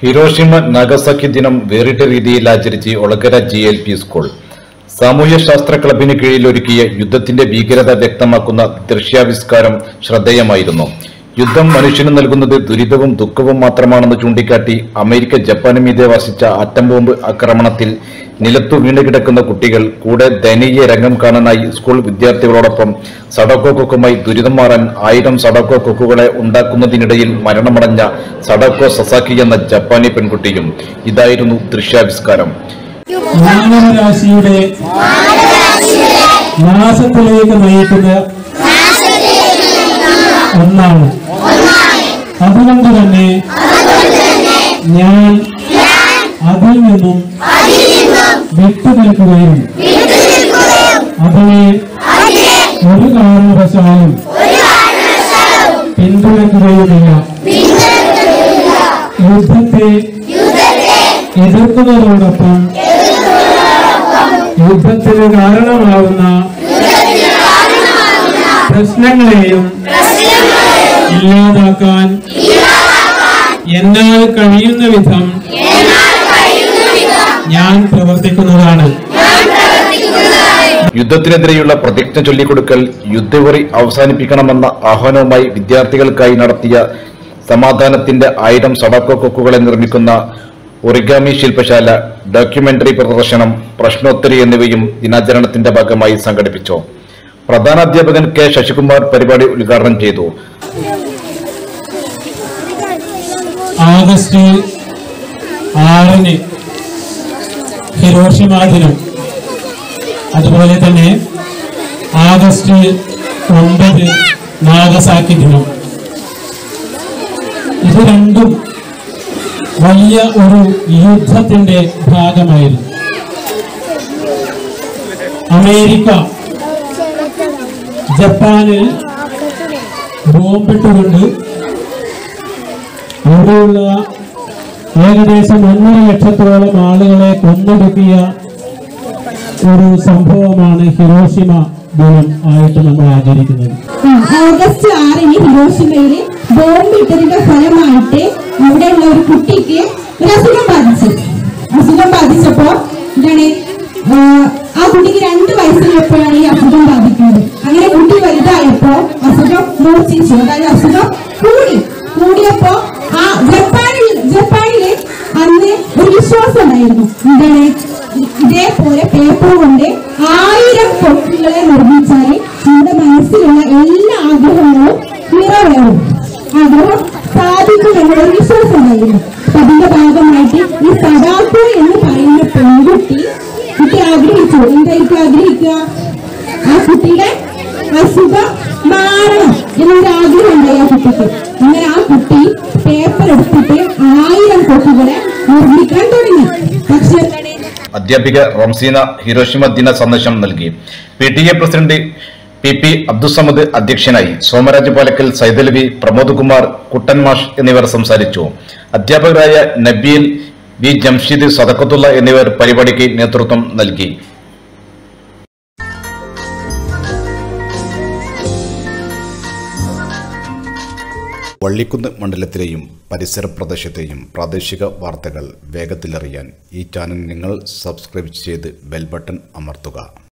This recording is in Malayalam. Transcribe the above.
ഹിരോഷിമ നാഗസാക്കി ദിനം വേറിട്ട രീതിയിൽ ആചരിച്ച് ഒളകര GLP സ്കൂൾ. സാമൂഹ്യശാസ്ത്ര ക്ലബിന് കീഴിൽ ഒരുക്കിയ യുദ്ധത്തിന്റെ ഭീകരത വ്യക്തമാക്കുന്ന ദൃശ്യാവിഷ്കാരം ശ്രദ്ധേയമായിരുന്നു. യുദ്ധം മനുഷ്യന് നൽകുന്നത് ദുരിതവും ദുഃഖവും മാത്രമാണെന്ന് ചൂണ്ടിക്കാട്ടി അമേരിക്ക ജപ്പാന് മീതെ വർഷിച്ച ആറ്റം ബോംബ് ആക്രമണത്തിൽ നിലത്തു വീണുകിടക്കുന്ന കുട്ടികൾ കൂടെ ദയനീയ രംഗം കാണാനായി സ്കൂൾ വിദ്യാർത്ഥികളോടൊപ്പം സഡോക്കോ കൊക്കുമായി ദുരിതം മാറാൻ 1000 സഡോക്കോ കൊക്കുകളെ ഉണ്ടാക്കുന്നതിനിടയിൽ മരണമടഞ്ഞ സഡോക്കോ സസാക്കി എന്ന ജപ്പാനി പെൺകുട്ടിയും. ഇതായിരുന്നു ദൃശ്യാവിഷ്കാരം. മാനവരാശിയുടെ നാശത്തിലേക്ക് നയിക്കുന്ന ഒന്നാണ്. അതുകൊണ്ട് തന്നെ ഞാൻ അതിൽ നിന്നും വിട്ടുനിൽക്കുകയും അതിനെ ഒരു കാരണവശാലും പിന്തുണയ്ക്കുകയുമില്ല. യുദ്ധത്തെ എതിർക്കുന്നതോടൊപ്പം യുദ്ധത്തിന് കാരണമാവുന്ന പ്രശ്നങ്ങളെയും ഇല്ലാതാക്കാൻ എന്നാൽ കഴിയുന്ന വിധം ഞാൻ പ്രവർത്തിക്കുന്നതാണ്. യുദ്ധത്തിനെതിരെയുള്ള പ്രതിജ്ഞ ചൊല്ലിക്കൊടുക്കൽ, യുദ്ധവെറി അവസാനിപ്പിക്കണമെന്ന ആഹ്വാനവുമായി വിദ്യാർത്ഥികൾക്കായി നടത്തിയ സമാധാനത്തിന്റെ 1000 സഡോക്കോ കൊക്കുകളെ നിർമ്മിക്കുന്ന ഒറിഗാമി ശില്പശാല, ഡോക്യുമെന്ററി പ്രദർശനം, പ്രശ്നോത്തരി എന്നിവയും ദിനാചരണത്തിന്റെ ഭാഗമായി സംഘടിപ്പിച്ചു. പ്രധാന അധ്യാപകൻ K. ശശികുമാർ പരിപാടി ഉദ്ഘാടനം ചെയ്തു. ആഗസ്റ്റ് 6 ഹിരോഷിമ ദിനം, അതുപോലെ തന്നെ ആഗസ്റ്റ് 9 നാഗസാക്കി ദിനം. ഇത് രണ്ടും വലിയ ഒരു യുദ്ധത്തിന്റെ ഭാഗമായിരുന്നു. അമേരിക്ക ജപ്പാനിൽ ബോംബിട്ടുകൊണ്ട് അവിടെയുള്ള ഏകദേശം 1.5 ലക്ഷത്തോളം ആളുകളെ കൊന്നൊടുക്കിയ ഒരു സംഭവമാണ് ഹിരോഷിമ ദിനം ആയിട്ട് നമ്മൾ ആചരിക്കുന്നത്. ആഗസ്റ്റ് 6 ഹിരോഷിമയില് ബോംബിട്ടതിന്റെ ഫലമായിട്ട് അവിടെയുള്ള ഒരു കുട്ടിക്ക് ഒരു അസുഖം ബാധിച്ചപ്പോ എന്താണ് ആ കുട്ടിക്ക് 2 വയസ്സിലുള്ളപ്പോഴാണ് ഈ അസുഖം ബാധിക്കുന്നത്. അങ്ങനെ കുട്ടി വലുതായപ്പോ അസുഖം മൂർച്ഛിച്ചു, അതായത് അസുഖം കൂടിയപ്പോ ആ ജപ്പാനില് അന്ന് ഒരു വിശ്വാസം ഉണ്ടായിരുന്നു. എന്താണ്, ഇതേപോലെ പേപ്പർ കൊണ്ട് 1000 കൊക്കുകളെ നിർമ്മിച്ചാല് നമ്മുടെ മനസ്സിലുള്ള എല്ലാ ആഗ്രഹങ്ങളും നിറവേറും, ആഗ്രഹം സാധിക്കും എന്നൊരു വിശ്വാസം ഉണ്ടായിരുന്നു. അപ്പൊ അതിന്റെ ഭാഗമായിട്ട് ഈ സഡാക്കോ എന്ന് പറയുന്ന പെൺകുട്ടി ആഗ്രഹിച്ചു. എന്തായിരിക്കും ആഗ്രഹിക്കുക? ആ കുട്ടിയുടെ അസുഖം മാറണം എന്നൊരു ആഗ്രഹം ഉണ്ടായി ആ കുട്ടിക്ക്. അങ്ങനെ ആ കുട്ടി പേപ്പർ എടുത്തിട്ട് 1000 കൊക്കുകളെ നിർമ്മിക്കാൻ തുടങ്ങി. പക്ഷേ അധ്യാപിക റംസീന ഹിരോഷിമ ദിന സന്ദേശം നൽകി. PTA പ്രസിഡന്റ് PP അബ്ദുസമദ് അധ്യക്ഷനായി. സോമരാജ് പാലക്കൽ, സൈദലവി, പ്രമോദ് കുമാർ, കുട്ടൻ മാഷ് എന്നിവർ സംസാരിച്ചു. അധ്യാപകരായ നബീൽ, V. ജംഷീദ്, സദഖത്തുള്ള എന്നിവർ പരിപാടിക്ക് നേതൃത്വം നൽകി. വള്ളിക്കുന്ന് മണ്ഡലത്തിലെയും പരിസര പ്രദേശത്തെയും പ്രാദേശിക വാർത്തകൾ വേഗത്തിലറിയാൻ ഈ ചാനൽ നിങ്ങൾ സബ്സ്ക്രൈബ് ചെയ്ത് ബെൽ ബട്ടൺ അമർത്തുക.